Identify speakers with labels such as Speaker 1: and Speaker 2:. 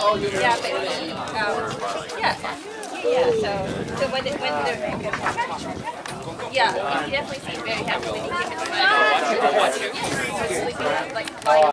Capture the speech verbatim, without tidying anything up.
Speaker 1: Yeah, but he, um, yeah, yeah. So, so when it, when the yeah, he definitely seemed very happy when he came in the night. He was sleeping like lying